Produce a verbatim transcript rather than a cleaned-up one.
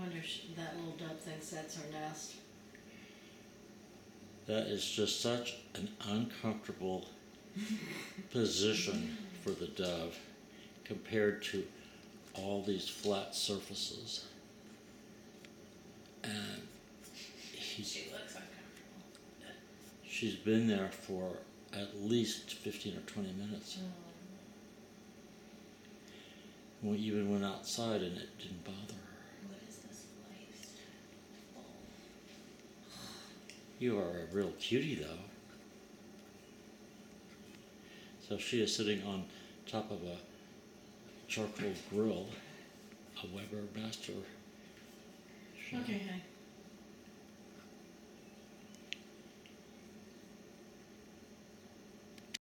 wonder if that little dove thinks that's her nest. That is just such an uncomfortable position for the dove compared to all these flat surfaces. And he's, She looks uncomfortable. she's been there for at least fifteen or twenty minutes. Oh. We even went outside and it didn't bother her. What is this place? Oh. You are a real cutie, though. So she is sitting on top of a charcoal grill, a Weber Master. Okay, honey.